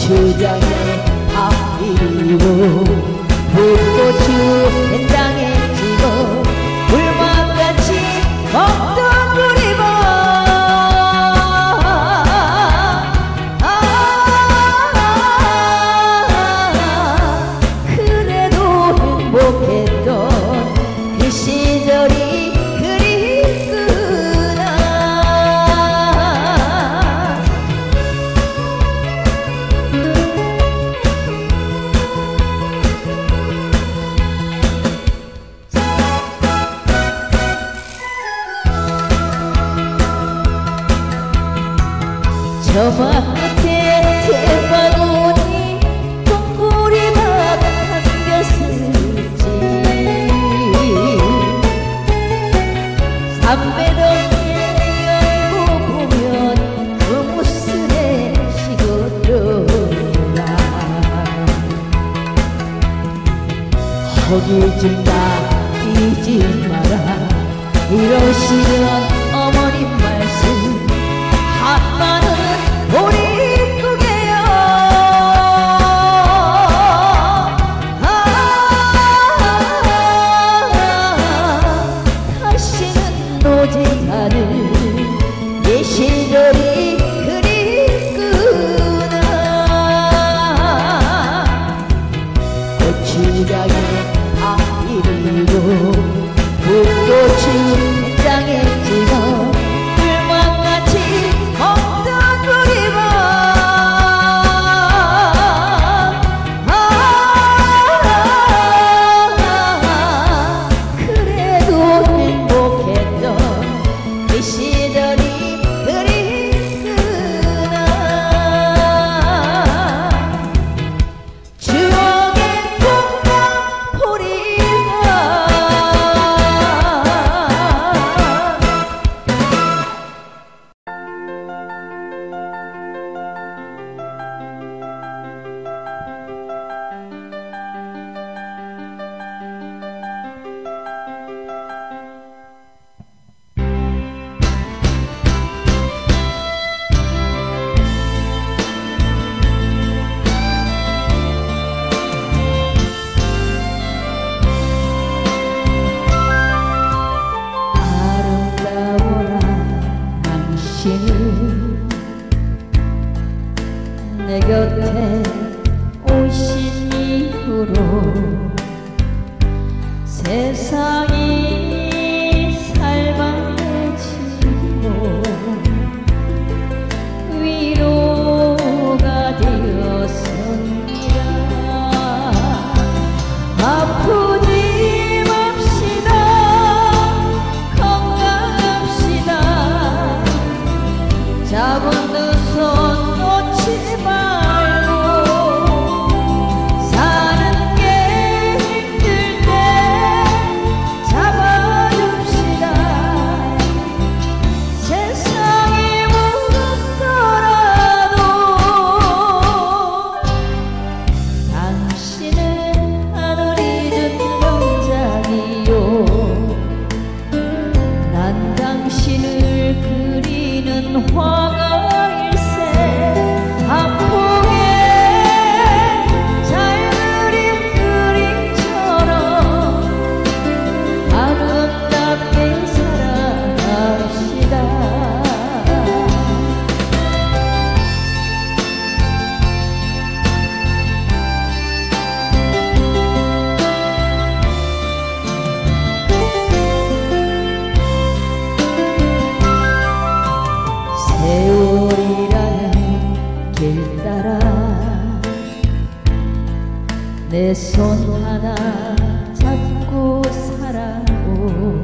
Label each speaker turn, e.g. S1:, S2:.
S1: 고추장에 앞이고 풋고추 된장에 찍어 불맛같이 먹던 우리 밥 그래도 행복했던 그 시절이 그립구나. 저 밭에 대바구니 동구리밥 담겼을지 삼배덕에 열고 보면 그 무스레 식었더라. 허기지 마 뛰지 마라 이러시던 어머님 말씀 한마는 보릿고개요. 다시는 오지 않을 이 시절이 그립구나. 고추장에 앞이고 풋고추 된장에 찍어 불맛같이 먹던 우리 밥 그래도 행복했던 이 시절이 그립구나. 추억의 콩나물 보리밥 아름다워라 당신은 내 곁에 오신 이후로 세상이 살만해지고 위로가 되었습니다. 아프지 맙시다 건강합시다 잡은 두 손 놓지 말고 사는 게 힘들 때 잡아줍시다. 세상이 무섭더라도 당신은 하늘이 준 명작이요. 난 당신을 그리는 화가일세. 한폭에 잘 그린 그림처럼 아름답게 살아갑시다. 세월이라는 길 따라 내 손 하나 잡고 살아오.